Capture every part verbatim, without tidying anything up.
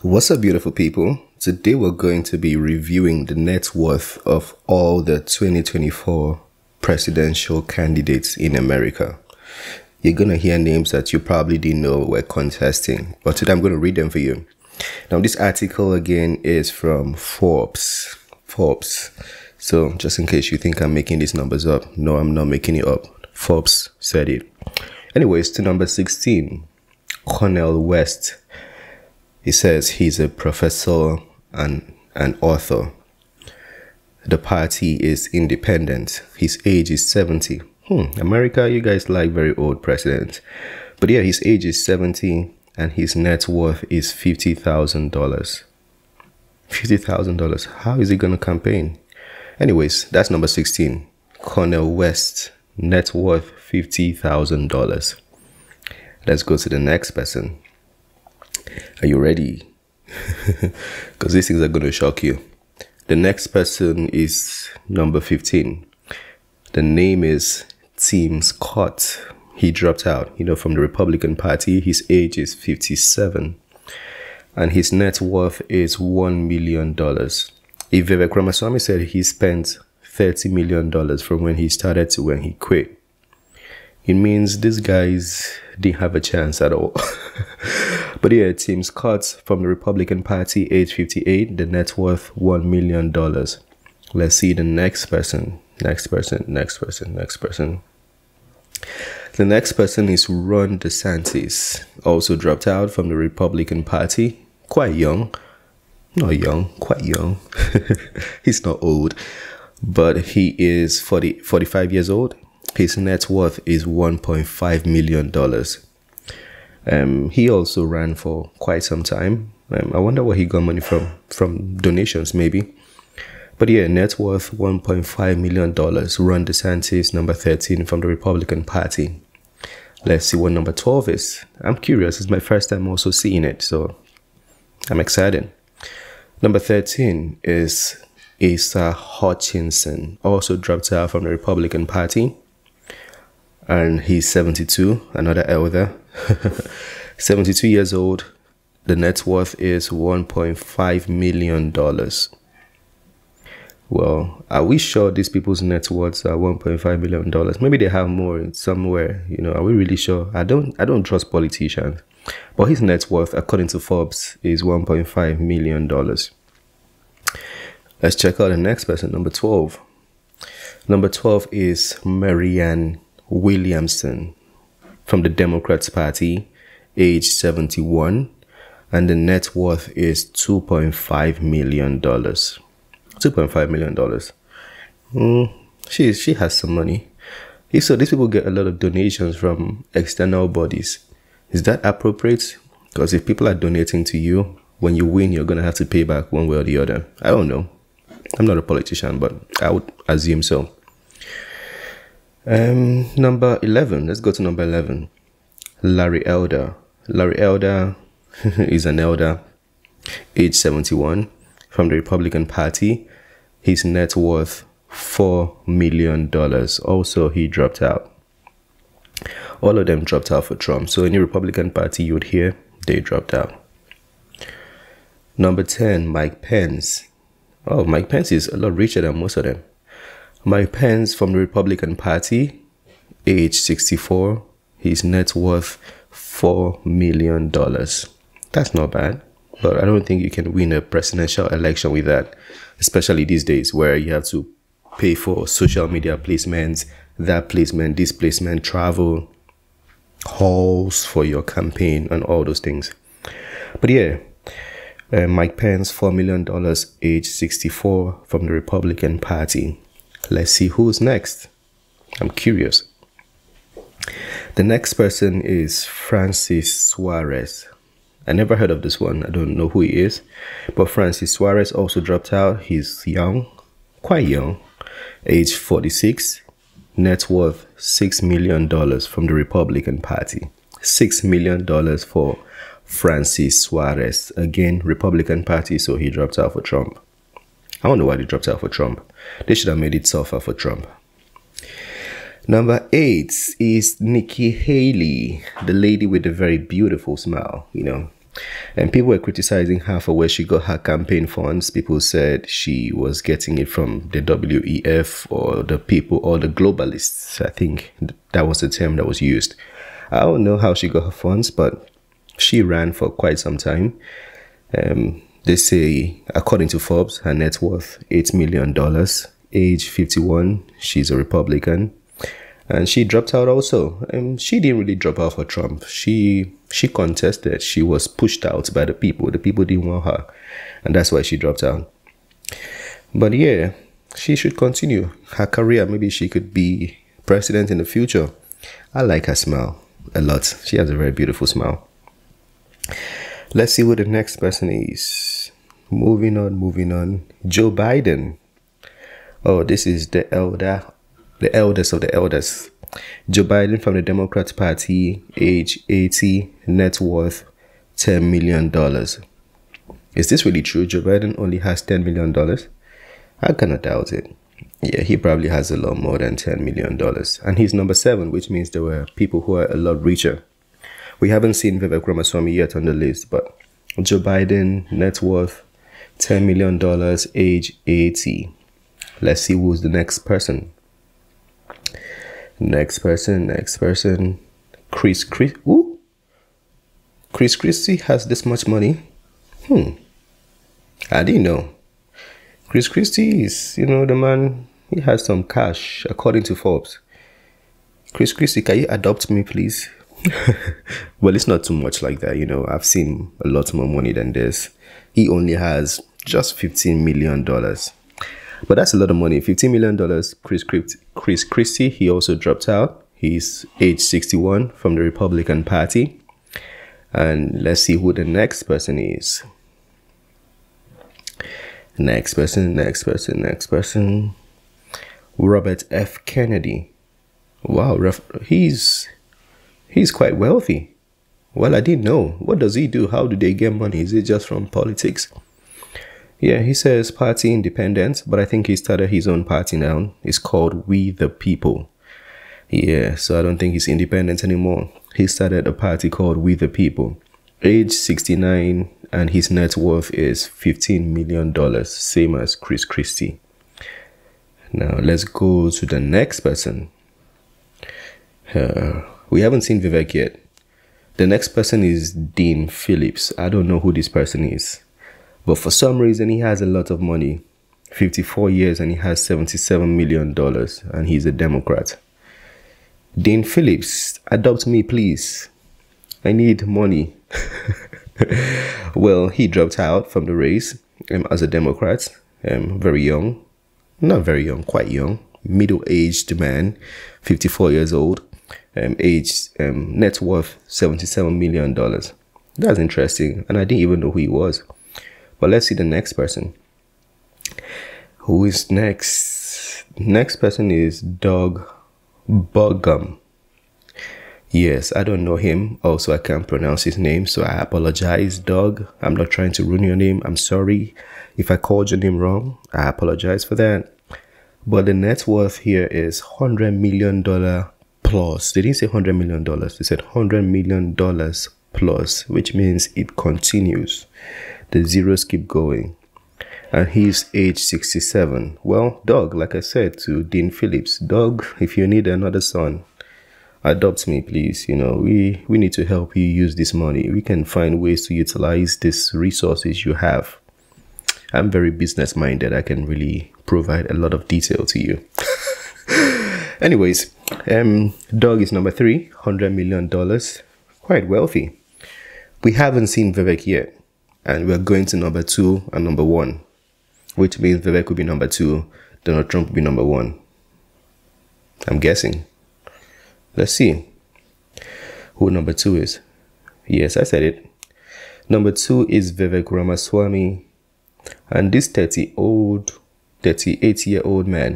What's up, beautiful people? Today we're going to be reviewing the net worth of all the twenty twenty-four presidential candidates in America. You're going to hear names that you probably didn't know were contesting, but today I'm going to read them for you. Now, this article again is from Forbes. Forbes. So just in case you think I'm making these numbers up, no, I'm not making it up. Forbes said it. Anyways, to number sixteen, Cornel West. He says he's a professor and an author. The party is independent. His age is seventy. Hmm, America, you guys like very old presidents. But yeah, his age is seventy and his net worth is fifty thousand dollars. fifty thousand dollars. How is he going to campaign? Anyways, that's number sixteen. Cornel West, net worth fifty thousand dollars. Let's go to the next person. Are you ready? Because these things are going to shock you. The next person is number fifteen. The name is Tim Scott. He dropped out, you know, from the Republican Party. His age is fifty-seven. And his net worth is one million dollars. If Vivek Ramaswamy said he spent thirty million dollars from when he started to when he quit, it means these guys didn't have a chance at all. But yeah, Tim Scott from the Republican Party, age fifty-eight, the net worth one million dollars. Let's see the next person. Next person, next person, next person. The next person is Ron DeSantis, also dropped out from the Republican Party. Quite young. Not young, quite young. He's not old, but he is forty, forty-five years old. His net worth is one point five million dollars. Um, he also ran for quite some time. Um, I wonder where he got money from. From donations, maybe. But yeah, net worth one point five million dollars. Ron DeSantis, number thirteen from the Republican Party. Let's see what number twelve is. I'm curious. It's my first time also seeing it, so I'm excited. Number thirteen is Asa Hutchinson, also dropped out from the Republican Party. And he's seventy-two, another elder. seventy-two years old. The net worth is one point five million dollars. Well, are we sure these people's net worths are one point five million dollars? Maybe they have more somewhere. You know, are we really sure? I don't I don't trust politicians. But his net worth, according to Forbes, is one point five million dollars. Let's check out the next person, number twelve. Number twelve is Marianne Williamson from the Democrats Party, age seventy-one, and the net worth is two point five million dollars. two point five million dollars. Mm, she, she has some money. So these people get a lot of donations from external bodies. Is that appropriate? Because if people are donating to you, when you win, you're going to have to pay back one way or the other. I don't know. I'm not a politician, but I would assume so. Um, number eleven. Let's go to number eleven. Larry Elder. Larry Elder is an elder, age seventy-one, from the Republican Party. His net worth four million dollars. Also, he dropped out. All of them dropped out for Trump. So any Republican Party you would hear, they dropped out. Number ten, Mike Pence. Oh, Mike Pence is a lot richer than most of them. Mike Pence from the Republican Party, age sixty-four. His net worth four million dollars. That's not bad. But I don't think you can win a presidential election with that. Especially these days where you have to pay for social media placements, that placement, this placement, travel, halls for your campaign and all those things. But yeah, uh, Mike Pence, four million dollars, age sixty-four, from the Republican Party. Let's see who's next. I'm curious. The next person is Francis Suarez. I never heard of this one. I don't know who he is. But Francis Suarez also dropped out. He's young, quite young, age forty-six, net worth six million dollars from the Republican Party. six million dollars for Francis Suarez. Again, Republican Party, so he dropped out for Trump. I don't know why they dropped out for Trump. They should have made it tougher for Trump. Number eight is Nikki Haley, the lady with a very beautiful smile. You know, And people were criticizing her for where she got her campaign funds. People said she was getting it from the W E F or the people or the globalists. I think that was the term that was used. I don't know how she got her funds, but she ran for quite some time. Um, they say, according to Forbes, her net worth eight million dollars. Age fifty-one. She's a Republican. And she dropped out also. Um, she didn't really drop out for Trump. She she contested. She was pushed out by the people. The people didn't want her. And that's why she dropped out. But yeah, she should continue her career. Maybe she could be president in the future. I like her smile a lot. She has a very beautiful smile. Let's see who the next person is. Moving on, moving on. Joe Biden. Oh, this is the elder. The eldest of the elders. Joe Biden from the Democrat Party, age eighty, net worth ten million dollars. Is this really true? Joe Biden only has ten million dollars? I cannot doubt it. Yeah, he probably has a lot more than ten million dollars. And he's number seven, which means there were people who are a lot richer. We haven't seen Vivek Ramaswamy yet on the list, but Joe Biden, net worth ten million dollars, age eighty. Let's see who's the next person. Next person, next person. Chris, Chris, ooh. Chris Christie has this much money. Hmm. I didn't know. Chris Christie is, you know, the man, he has some cash, according to Forbes. Chris Christie, can you adopt me, please? Well, it's not too much like that, you know. I've seen a lot more money than this. He only has just fifteen million dollars. But that's a lot of money. fifteen million dollars. Chris, Chris Christie, he also dropped out. He's age sixty-one from the Republican Party. And let's see who the next person is. Next person, next person, next person. Robert F. Kennedy. Wow, he's he's quite wealthy. Well, I didn't know. What does he do? How do they get money? Is it just from politics? Yeah, he says party independent, but I think he started his own party now. It's called We the People. Yeah, so I don't think he's independent anymore. He started a party called We the People. Age sixty-nine, and his net worth is fifteen million dollars, same as Chris Christie. Now, let's go to the next person. Uh, we haven't seen Vivek yet. The next person is Dean Phillips. I don't know who this person is. But for some reason, he has a lot of money. fifty-four years and he has seventy-seven million dollars. And he's a Democrat. Dean Phillips, adopt me, please. I need money. Well, he dropped out from the race um, as a Democrat. Um, very young. Not very young, quite young. Middle-aged man. fifty-four years old. Um, age, um, net worth seventy-seven million dollars. That's interesting. And I didn't even know who he was. But let's see the next person. Who is next? Next person is Doug Burgum. Yes, I don't know him. Also, I can't pronounce his name, so I apologize, Doug. I'm not trying to ruin your name. I'm sorry if I called your name wrong. I apologize for that. But the net worth here is one hundred million dollars plus. They didn't say one hundred million dollars. They said one hundred million dollars plus, which means it continues. The zeros keep going. And he's age sixty-seven. Well, Doug, like I said to Dean Phillips, Doug, if you need another son, adopt me, please. You know, we, we need to help you use this money. We can find ways to utilize these resources you have. I'm very business minded. I can really provide a lot of detail to you. Anyways, um, Doug is number three, one hundred million dollars. Quite wealthy. We haven't seen Vivek yet. And we're going to number two and number one, which means Vivek will be number two, Donald Trump will be number one. I'm guessing. Let's see who number two is. Yes, I said it. Number two is Vivek Ramaswamy. And this thirty-old, thirty-eight-year-old man,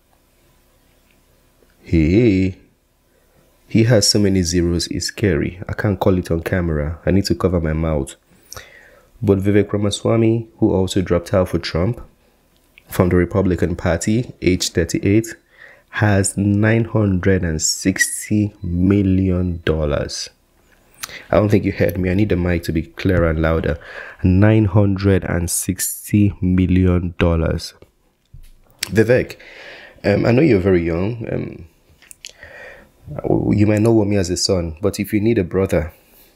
he, he has so many zeros, it's scary. I can't call it on camera. I need to cover my mouth. But Vivek Ramaswamy, who also dropped out for Trump from the Republican Party, age thirty-eight, has nine hundred sixty million dollars. I don't think you heard me. I need the mic to be clearer and louder. nine hundred sixty million dollars. Vivek, um, I know you're very young. Um, you might know me as a son, but if you need a brother,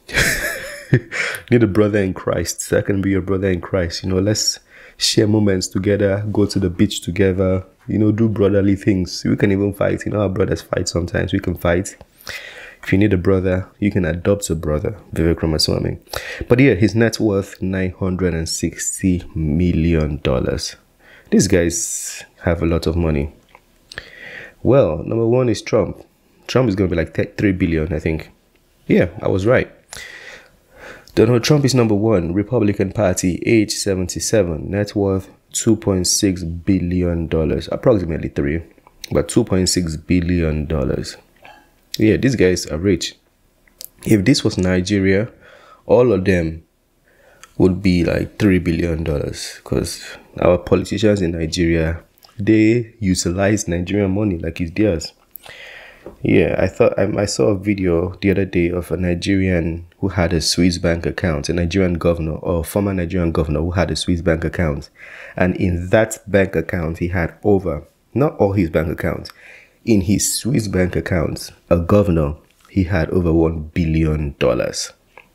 need a brother in Christ, that can be your brother in Christ. You know, let's share moments together, go to the beach together, you know, do brotherly things. We can even fight. You know, our brothers fight sometimes. We can fight. If you need a brother, you can adopt a brother. Vivek Ramaswamy. But yeah, his net worth nine hundred sixty million dollars. These guys have a lot of money. Well, number one is Trump. Trump is going to be like three billion, I think. Yeah, I was right. Donald Trump is number one. Republican Party, age seventy-seven. Net worth two point six billion dollars. Approximately three, but two point six billion dollars. Yeah, these guys are rich. If this was Nigeria, all of them would be like three billion dollars, because our politicians in Nigeria, they utilize Nigerian money like it's theirs. Yeah, I thought I, I saw a video the other day of a Nigerian who had a Swiss bank account, a Nigerian governor or former Nigerian governor who had a Swiss bank account. And in that bank account, he had over, not all his bank accounts, in his Swiss bank accounts, a governor, he had over one billion dollars.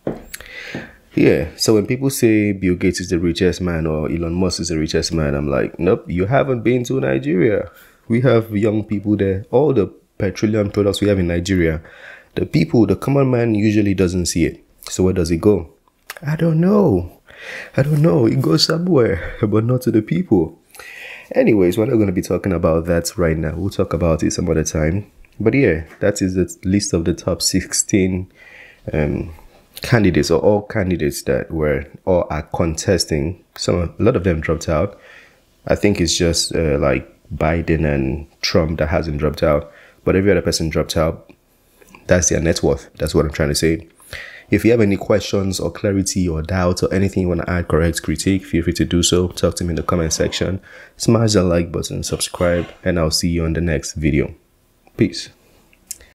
Yeah, so when people say Bill Gates is the richest man or Elon Musk is the richest man, I'm like, nope, you haven't been to Nigeria. We have young people there. All the petroleum products we have in Nigeria, the people, the common man usually doesn't see it. So where does it go? I don't know. I don't know. It goes somewhere, but not to the people. Anyways, we're not going to be talking about that right now. We'll talk about it some other time. But yeah, that is the list of the top sixteen um, candidates, or all candidates that were or are contesting. Some, a lot of them dropped out. I think it's just uh, like Biden and Trump that hasn't dropped out. But every other person dropped out. That's their net worth. That's what I'm trying to say. If you have any questions or clarity or doubts or anything you want to add, correct, critique, feel free to do so. Talk to me in the comment section. Smash the like button, subscribe, and I'll see you on the next video. Peace.